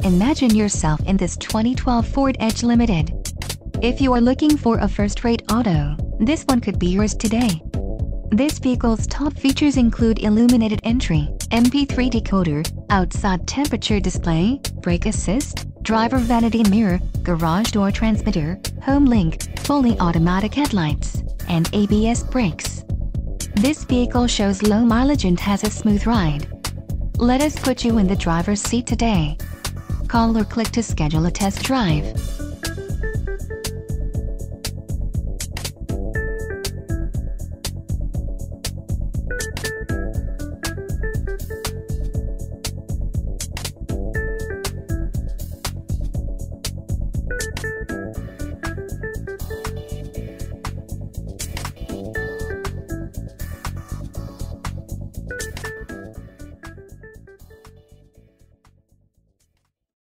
Imagine yourself in this 2012 Ford Edge Limited. If you are looking for a first-rate auto, this one could be yours today. This vehicle's top features include illuminated entry, MP3 decoder, outside temperature display, brake assist, driver vanity mirror, garage door transmitter, home link, fully automatic headlights, and ABS brakes. This vehicle shows low mileage and has a smooth ride. Let us put you in the driver's seat today. Call or click to schedule a test drive.